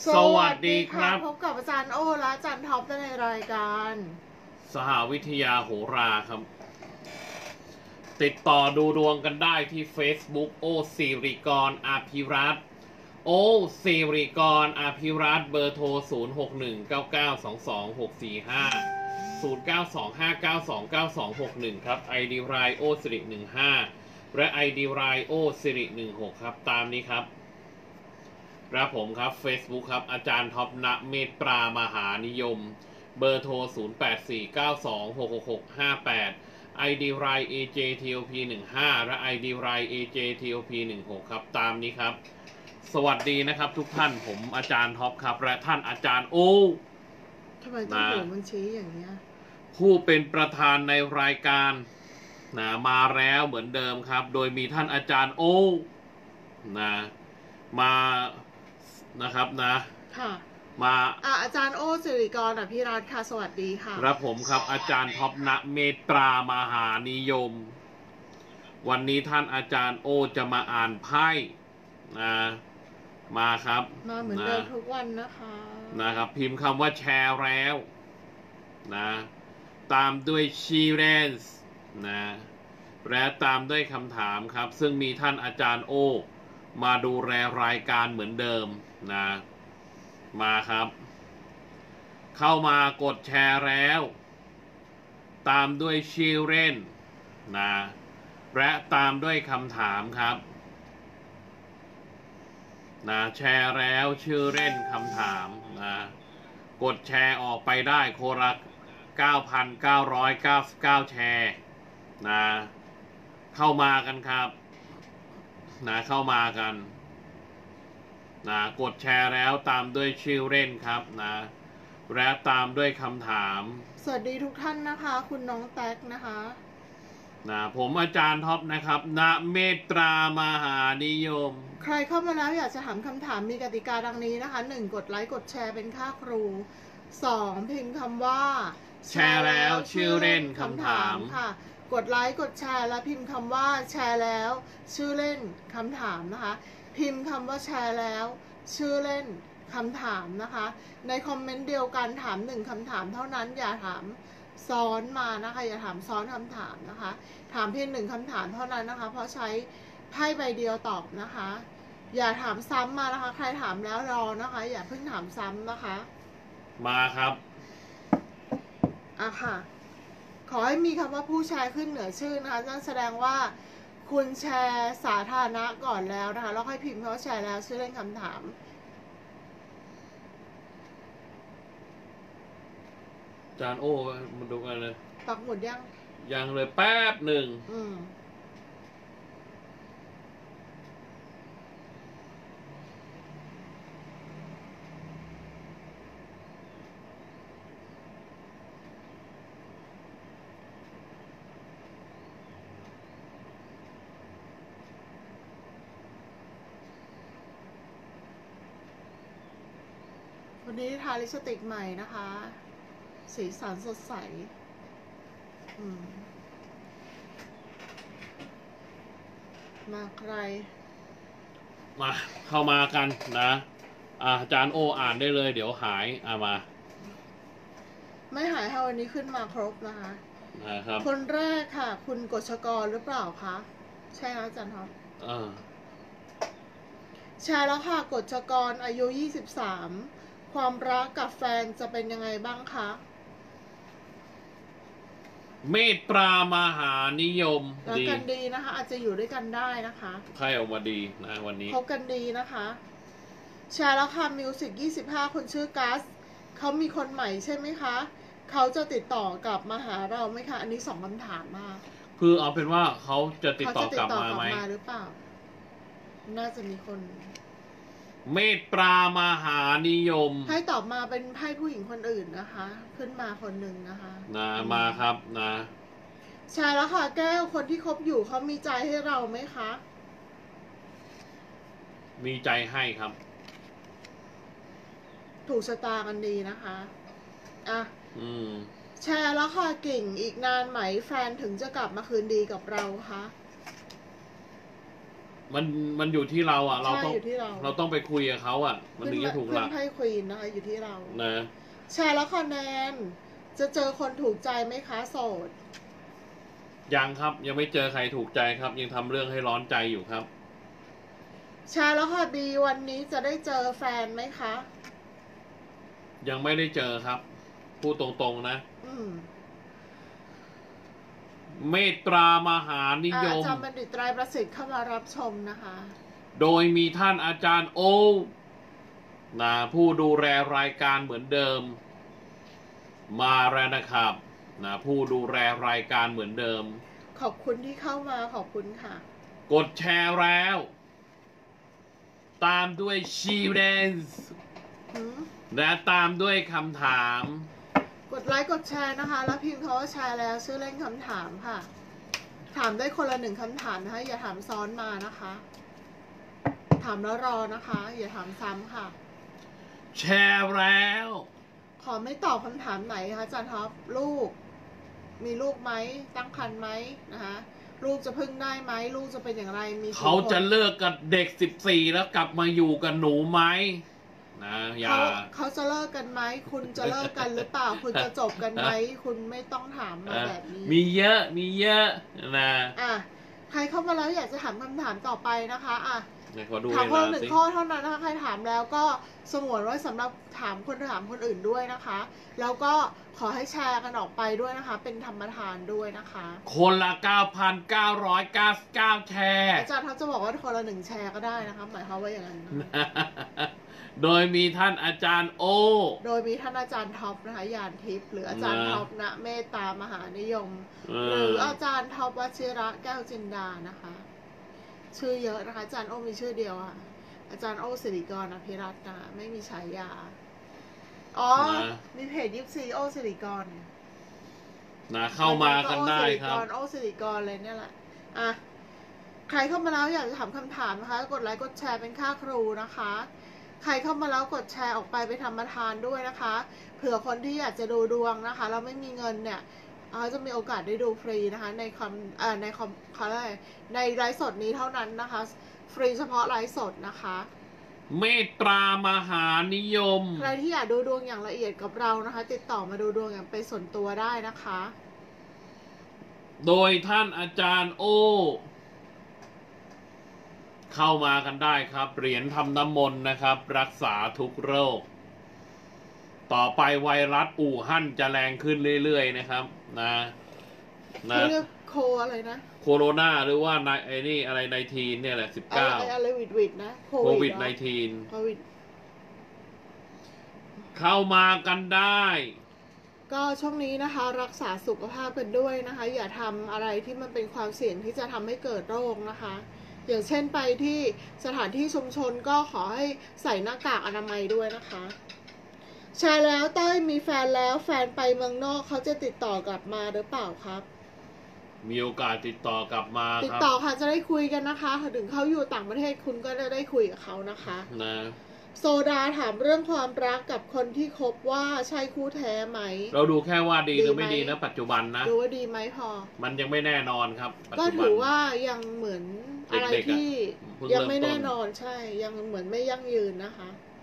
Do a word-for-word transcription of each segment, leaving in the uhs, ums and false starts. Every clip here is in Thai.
สวัสดีครับพบกับอาจารย์โอและอาจารย์ท็อปในรายการสหวิทยาโหราครับติดต่อดูดวงกันได้ที่ Facebook โอสิริกรอภิรัตน์โอสิริกรอภิรัตน์เบอร์โทรศูนย์ หก หนึ่ง เก้า เก้า สอง สอง หก สี่ ห้า ศูนย์ เก้า สอง ห้า เก้า สอง เก้า สอง หก หนึ่งครับ ไอ ดี รายโอสิริหนึ่งห้าและ ไอ ดี รายโอสิริหนึ่งหกครับตามนี้ครับครับผมครับ Facebook ครับอาจารย์ท็อปณเมตตามหานิยมเบอร์โทรศูนย์ แปด สี่ เก้า สอง หก หก หก ห้า แปด ไอ ดี ราย เอ เจ ที โอ พี หนึ่งห้า และ ไอ ดี ราย เอ เจ ที โอ พี หนึ่งหกครับตามนี้ครับสวัสดีนะครับทุกท่านผมอาจารย์ท็อปครับและท่านอาจารย์โอทำไมต้องหัวมันชี้อย่างเงี้ยผู้เป็นประธานในรายการนะมาแล้วเหมือนเดิมครับโดยมีท่านอาจารย์โอนะมานะครับนะค่ะมาอ่ะอาจารย์โอสิริกรอภิรัตน์ค่ะสวัสดีค่ะครับผมครับอาจารย์ท็อปณเมตตามหานิยมวันนี้ท่านอาจารย์โอจะมาอ่านไพ่นะมาครับมาเหมือนเดิมทุกวันนะคะนะครับพิมพ์คำว่าแชร์แล้วนะตามด้วยชีเรนส์นะและตามด้วยคำถามครับซึ่งมีท่านอาจารย์โอมาดูแลรายการเหมือนเดิมนะมาครับเข้ามากดแชร์แล้วตามด้วยชิลเรนนะและตามด้วยคำถามครับนะแชร์แล้วชื่อเล่นคำถามนะกดแชร์ออกไปได้โคละ เก้าพันเก้าร้อยเก้าสิบเก้า แชร์นะเข้ามากันครับนะเข้ามากันนะกดแชร์แล้วตามด้วยชื่อเล่นครับนะและตามด้วยคำถามสวัสดีทุกท่านนะคะคุณน้องแท็กนะคะนะผมอาจารย์ท็อปนะครับณเมตตามหานิยมใครเข้ามาแล้วอยากจะถามคำถามมีกติกาดังนี้นะคะหนึ่งกดไลค์กดแชร์เป็นค่าครูสองพิมพ์คำว่าแชร์แล้วชื่อเล่นคำถามค่ะกดไลค์กดแชร์แล้วพิมพ์คำว่าแชร์แล้วชื่อเล่นคำถามนะคะพิมพ์คำว่าแชร์แล้วชื่อเล่นคำถามนะคะในคอมเมนต์เดียวกันถามหนึ่งคำถามเท่านั้นอย่าถามซ้อนมานะคะอย่าถามซ้อนคำถามนะคะถามเพียงหนึ่งคำถามเท่านั้นนะคะเพราะใช้ไพ่ใบเดียวตอบนะคะอย่าถามซ้ำมานะคะใครถามแล้วรอนะคะอย่าเพิ่งถามซ้ำนะคะมาครับอ่ะค่ะขอให้มีคำว่าผู้แชร์ขึ้นเหนือชื่อนะคะนั่นแสดงว่าคุณแชร์สาธารณะก่อนแล้วนะคะแล้วค่อยพิมพ์คำว่าแชร์แล้วชื่อเล่นคำถามอาจารย์โอ้มาดูกันเลยปักหมุดยังยังเลยแป๊บหนึ่งอืมวันนี้ทาลิปสติกใหม่นะคะสีสันสดใสมาใครมาเข้ามากันนะอาจารย์โออ่านได้เลยเดี๋ยวหายอามาไม่หายค่ะวันนี้ขึ้นมาครบนะคะนะครับคนแรกค่ะคุณกฤษกรหรือเปล่าคะใช่แล้วอาจารย์ครับใช่แล้วค่ะกฤษกรอายุยี่สิบสามความรักกับแฟนจะเป็นยังไงบ้างคะเมตตามหานิยมรักกันดีนะคะอาจจะอยู่ด้วยกันได้นะคะใครออกมาดีนะวันนี้คบกันดีนะคะแชร์แล้วค่ะมิวสิกยี่สิบห้าคนชื่อกัสเขามีคนใหม่ใช่ไหมคะเขาจะติดต่อกลับมาหาเราไหมคะอันนี้สองคำถามมากคือเอาเป็นว่าเขาจะติดต่อกลับมาไหมหรือเปล่าน่าจะมีคนเมตตามหานิยมให้ตอบมาเป็นไพ่ผู้หญิงคนอื่นนะคะขึ้นมาคนหนึ่งนะคะนะมาครับนะใช่แล้วค่ะแก้วคนที่คบอยู่เขามีใจให้เราไหมคะมีใจให้ครับถูกชะตากันดีนะคะอ่ะอืมแชร์แล้วค่ะกิ่งอีกนานไหมแฟนถึงจะกลับมาคืนดีกับเราคะมันมันอยู่ที่เราอ่ะ เราใช่ต้องอยู่ที่เราเราต้องไปคุยกับเขาอ่ะ มันถึงจะถูกหลักขึ้นไพ่ควีนนะคะอยู่ที่เรานะแชร์แล้วคะแนนจะเจอคนถูกใจไหมคะโสดยังครับยังไม่เจอใครถูกใจครับ ยังทำเรื่องให้ร้อนใจอยู่ครับแชร์แล้วค่ะบีวันนี้จะได้เจอแฟนไหมคะยังไม่ได้เจอครับ พูดตรงๆนะอืมเมตตามหานิยอาม จารย์บัณฑิตไตรประสิทธิ์เข้ามารับชมนะคะโดยมีท่านอาจารย์โอนะผู้ดูแลรายการเหมือนเดิม มาแล้วนะครับนะผู้ดูแลรายการเหมือนเดิมขอบคุณที่เข้ามาขอบคุณค่ะกดแชร์แล้ว ตามด้วยชีเรนส์หืมและตามด้วยคำถามกดไลค์กดแชร์นะคะ แล้วพิมพ์คำว่าแชร์แล้วชื่อเล่นคำถามค่ะ ถามได้คนละหนึ่งคำถามนะคะ อย่าถามซ้อนมานะคะ ถามแล้วรอนะคะ อย่าถามซ้ำค่ะแชร์แล้วขอไม่ตอบคำถามไหนคะอาจารย์ท็อปลูก มีลูกไหมตั้งครรภ์ไหมนะคะลูกจะพึ่งได้ไหมลูกจะเป็นอย่างไรมีกี่เขาจะคนเลิกกับเด็กสิบสี่แล้วกลับมาอยู่กับหนูไหมนะอย่าเขาเขาจะเลิกกันไหมคุณจะเลิกกันหรือเปล่า คุณจะจบกันไหมคุณไม่ต้องถามมาแบบนี้มีเยอะมีเยอะนะอ่ะใครเข้ามาแล้วอยากจะถามคำถามต่อไปนะคะอ่ะไหนขอดูถามเวคนลาละหนึ่งสิข้อเท่านั้นนะคะใครถามแล้วก็สงวนไว้สำหรับถามคนถามคนอื่นด้วยนะคะ แล้วก็ขอให้แชร์กันออกไปด้วยนะคะ เป็นธรรมทานด้วยนะคะคนละ เก้าพันเก้าร้อยเก้าสิบเก้า แชร์อาจารย์เขาจะบอกว่าคนละหนึ่งแชร์ก็ได้นะคะหมายความว่าอย่างนั้นนะคะโดยมีท่านอาจารย์โอโดยมีท่านอาจารย์ท็อปนะคะยานทิพย์หรืออาจารย์นะท็อปณเมตตามหานิยมเอหรือออาจารย์ท็อปวชิระแก้วจินดานะคะ ชื่อเยอะนะคะอาจารย์โอมีชื่อเดียวค่ะอาจารย์โอสิริกรอภิรัตน์นะคะไม่มีฉายาอ๋อนะมีเพจยิปซีโอสิริกรเนี่ยนะเข้ามากันได้ครับโอสิริกรเลยเนี่ยแหละอ่ะใครเข้ามาแล้วอยากจะถามคำถามนะคะกดไลค์กดแชร์เป็นค่าครูนะคะ ใครเข้ามาแล้วกดแชร์ออกไปไปทำประทานด้วยนะคะเผื่อคนที่อยากจะดูดวงนะคะแล้วไม่มีเงินเนี่ยเขาจะมีโอกาสได้ดูฟรีนะคะในคอมเอ่อในคอมเขาเรียกอะไรในไลฟ์สดนี้เท่านั้นนะคะ ฟรีเฉพาะไลฟ์สดนะคะเมตตามหานิยมใครที่อยากดูดวงอย่างละเอียดกับเรานะคะ ติดต่อมาดูดวงอย่างเป็นส่วนตัวได้นะคะโดยท่านอาจารย์โอ เข้ามากันได้ครับเหรียญทำน้ำมนต์นะครับ รักษาทุกโรค ต่อไปไวรัสอู่ฮั่นจะแรงขึ้นเรื่อยๆนะครับนะนะเขาเรียกโคอะไรนะโคโรนาหรือว่าในไอ้นี่อะไรไนทีนเนี่ยแหละสิบอะเก้าไรอะไรวิดวิดนะโคโควิดเหรอไนทีนโควิดเข้ามากันได้ก็ช่วงนี้นะคะ รักษาสุขภาพกันด้วยนะคะ อย่าทำอะไรที่มันเป็นความเสี่ยงที่จะทำให้เกิดโรคนะคะ อย่างเช่นไปที่สถานที่ชุมชนก็ขอให้ใส่หน้ากากอนามัยด้วยนะคะแชร์แล้วเต้ยมีแฟนแล้วแฟนไปเมืองนอกเขาจะติดต่อกลับมาหรือเปล่าครับมีโอกาสติดต่อกลับมาติดครับต่อค่ะจะได้คุยกันนะคะถึงเขาอยู่ต่างประเทศคุณก็จะได้คุยกับเขานะคะนะโซดาถามเรื่องความรักกับคนที่คบว่าใช่คู่แท้ไหมเราดูแค่ว่าดีหรือไม่ดีดีไหมนะปัจจุบันนะดูว่าดีไหมพอมันยังไม่แน่นอนครับปัจก็จุบันถือว่ายังเหมือนอะไรเด็กๆอะที่เพิ่งยังเริ่มไม่ต้แน่นนอนใช่ ยังเหมือนไม่ยั่งยืนนะคะ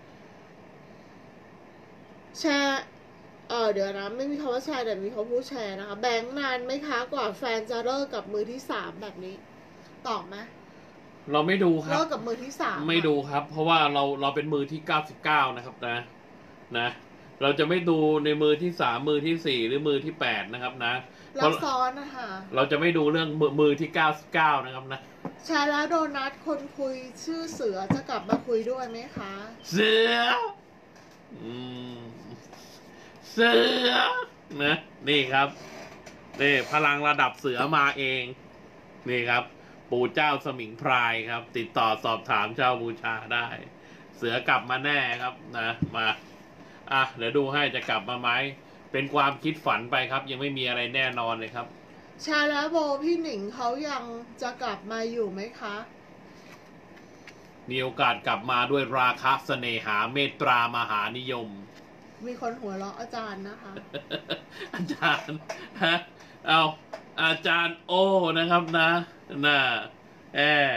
แชร์เออเดี๋ยวนะไม่มีคำว่าแชร์แต่มีคำพูดแชร์นะคะ แบงค์นานไหมคะกว่าแฟนจะเลิกกับมือที่สามแบบนี้ตอบไหมเราไม่ดูครัเลิบกกับมือที่สามไม่ดูครับ เพราะว่าเราเราเป็นมือที่เก้าสิบเก้านะครับนะนะ เราจะไม่ดูในมือที่สามมือที่สี่หรือมือที่แปดนะครับนะเพรัราะบซ้อนนะคะเราจะไม่ดูเรื่องมือมือที่เก้าสิบเก้านะครับนะแชร์แล้วโดนัทคนคุยชื่อเสือจะกลับมาคุยด้วยไหมคะเสืออืมเสือนะนี่ครับนี่พลังระดับเสือมาเอง นี่ครับ ปู่เจ้าสมิงพรายครับ ติดต่อสอบถามเจ้าบูชาได้ เสือกลับมาแน่ครับนะมาอ่ะเดี๋ยวดูให้จะกลับมาไหมเป็นความคิดฝันไปครับ ยังไม่มีอะไรแน่นอนเลยครับแชร์แล้วโบพี่หนิงเขายังจะกลับมาอยู่ไหมคะมีโอกาสกลับมาด้วยราคะเสน่หาเมตตามหานิยมมีคนหัวเราะอาจารย์นะคะอาจารย์ฮะเอาอาจารย์โอนะครับนะน่ะแอ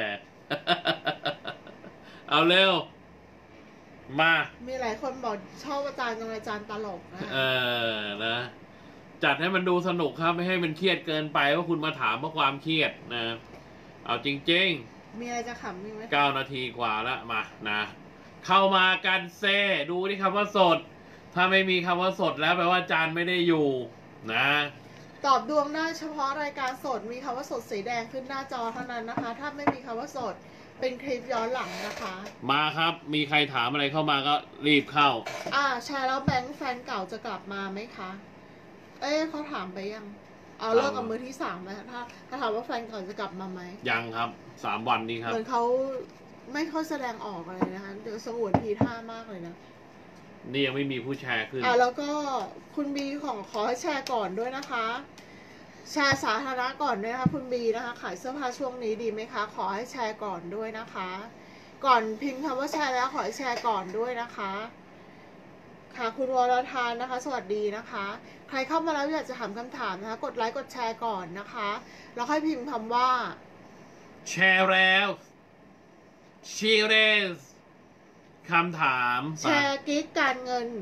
เอาเร็วมามีหลายคนบอกชอบอาจารย์จนอาจารย์ตลกนะเออนะจัดให้มันดูสนุกครับไม่ให้มันเครียดเกินไปว่าคุณมาถามเพราะความเครียดนะเอาจริงๆมีอะไรจะขำมีไหมเก้านาทีกว่าแล้วมานะเข้ามากันเซดูที่คำว่าสด ถ้าไม่มีคำว่าสดแล้วแปลว่าอาจารย์ไม่ได้อยู่นะตอบดวงได้เฉพาะรายการสดมีคำว่าสดสีแดงขึ้นหน้าจอเท่านั้นนะคะ ถ้าไม่มีคำว่าสดเป็นคลิปย้อนหลังนะคะมาครับมีใครถามอะไรเข้ามาก็รีบเข้าอ่าแชร์แล้วแบงค์แฟนเก่าจะกลับมาไหมคะ เอ๊ะเขาถามไปยังเอาเลิกกับมือที่สามไหมถ้าถ้าถามว่าแฟนเก่าจะกลับมาไหมยังครับสามวันนี้ครับเหมือนเขาไม่ค่อยแสดงออกเลยนะคะเดี๋ยวสงวนทีท่ามากเลยนะนี่ยังไม่มีผู้แชร์ขึ้นอ่าแล้วก็คุณบีของขอให้แชร์ก่อนด้วยนะคะ แชร์สาธารณะก่อนด้วยนะคะคุณบีนะคะขายเสื้อผ้าช่วงนี้ดีไหมคะขอให้แชร์ก่อนด้วยนะคะ ก่อนพิมพ์คำว่าแชร์แล้วขอให้แชร์ก่อนด้วยนะคะค่ะคุณวรทานนะคะ สวัสดีนะคะ ใครเข้ามาแล้วอยากจะถามคำถามนะคะกดไลค์กดแชร์ก่อนนะคะแล้วค่อยพิมพ์คำว่าแชร์แล้วชีเรสคำถามแชร์กิ๊กการเงิน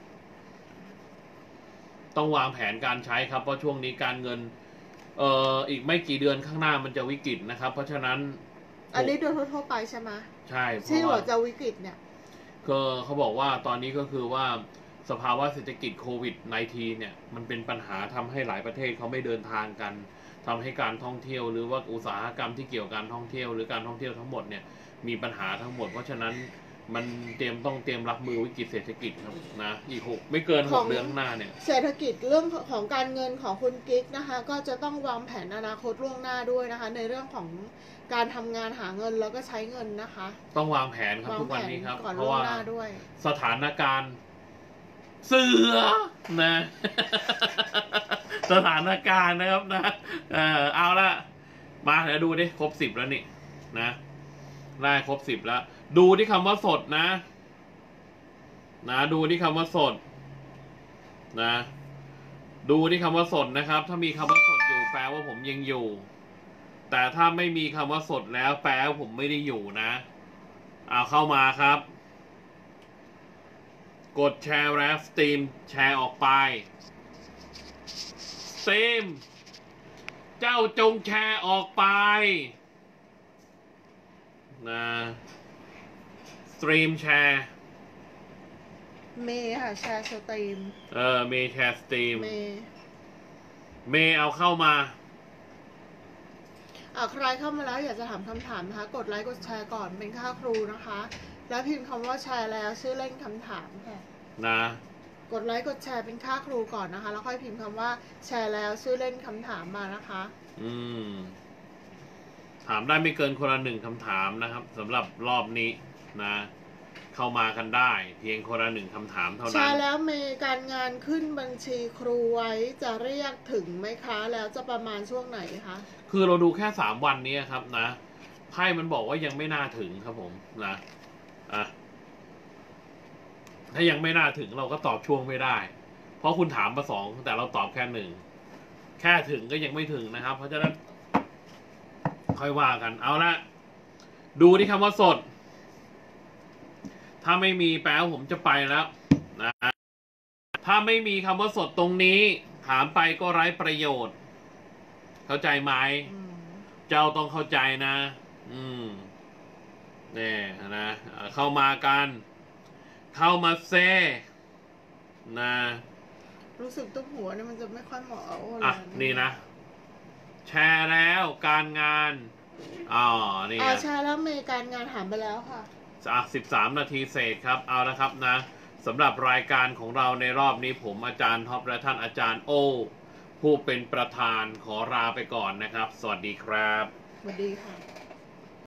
ต้องวางแผนการใช้ครับเพราะช่วงนี้การเงินเอ่ออีกไม่กี่เดือนข้างหน้ามันจะวิกฤตนะครับ เพราะฉะนั้นอันนี้โดยทั่วๆไปใช่ไหมใช่เพที่ราะหัวว่าจะวิกฤตเนี่ยก็เขาบอกว่าตอนนี้ก็คือว่าสภาวะเศรษฐกิจโควิด สิบเก้า เนี่ยมันเป็นปัญหาทำให้หลายประเทศเขาไม่เดินทางกันทำให้การท่องเที่ยวหรือว่าอุตสาหกรรมที่เกี่ยวกับการท่องเที่ยวหรือการท่องเที่ยวทั้งหมดเนี่ยมีปัญหาทั้งหมดเพราะฉะนั้นมันเตรียมต้องเตรียมรับมือวิกฤตเศรษฐกิจครับนะอีกหกไม่เกินหขอก งเดือนข้างหน้าเนี่ยเศรษฐกิจเรื่องของการเงินของคุณกิ๊กนะคะ ก็จะต้องวางแผนอนาคตล่วงหน้าด้วยนะคะ ในเรื่องของการทำงานหาเงินแล้วก็ใช้เงินนะคะต้องวางแผนครับวางทุกแผวันนนี้ครับก่อนเพล่ราะวงว่าหน้าด้วยสถานการณ์เสือนะ สถานการณ์นะครับนะเออเอาละมาเดี๋ยวดูดิครบสิบแล้วนี่นะได้ครบสิบแล้ว ดูที่คำว่าสดนะนะดูที่คำว่าสดนะ ดูที่คำว่าสดนะครับ ถ้ามีคำว่าสดอยู่แปลว่าผมยังอยู่ แต่ถ้าไม่มีคำว่าสดแล้วแปลว่าผมไม่ได้อยู่นะเอาเข้ามาครับ กดแชร์แล้วสตรีมแชร์ออกไปสตรีมเจ้าจงแชร์ออกไปนะสตรีมแชร์เมย์ค่ะแชร์สตรีมเออเมย์แชร์สตรีมเมย์เมย์เอาเข้ามาอ่ะใครเข้ามาแล้วอยากจะถามคำถามนะคะ กดไลค์กดแชร์ก่อนเป็นค่าครูนะคะ แล้วพิมพ์คำว่าแชร์แล้วชื่อเล่นคำถามค่ะนะกดไลค์กดแชร์เป็นค่าครูก่อนนะคะ แล้วค่อยพิมพ์คำว่าแชร์แล้วชื่อเล่นคำถามมานะคะอืมถามได้ไม่เกินคนละหนึ่งคำถามนะครับสำหรับรอบนี้นะ เข้ามากันได้ เพียงคนละหนึ่งคำถามเท่าแชนั้นร์แล้วเมย์การงานขึ้นบัญชีครูไว้จะเรียกถึงไหมคะ แล้วจะประมาณช่วงไหนคะคือเราดูแค่สามวันนี้ครับนะไพ่มันบอกว่ายังไม่น่าถึงครับผมนะอ่ะถ้ายังไม่น่าถึงเราก็ตอบช่วงไม่ได้ เพราะคุณถามมาสองแต่เราตอบแค่หนึ่งแค่ถึงก็ยังไม่ถึงนะครับ เพราะฉะนั้น ค่อยว่ากันเอาละดูที่คำว่าสด ถ้าไม่มีแปลว่าผมจะไปแล้วนะถ้าไม่มีคำว่าสดตรงนี้ ถามไปก็ไร้ประโยชน์ เข้าใจไหมอืมเจ้าต้องเข้าใจนะ อืมเนี่ยนะเอ่อเข้ามากัน เข้ามาเซนะรู้สึกตุ้มหัวเนี่ยมันจะไม่ค่อยเหมาะเอาเลยอ่ะ นี่นะ แชร์แล้วการงาน อ๋อ นี่อ่านะแชร์แล้วเมย์การงานถามไปแล้วค่ะอ่ะสิบสามนาทีเศษครับ เอาละครับนะสำหรับรายการของเราในรอบนี้ผมอาจารย์ท็อปและท่านอาจารย์โอ ผู้เป็นประธานขอลาไปก่อนนะครับ สวัสดีครับสวัสดีค่ะ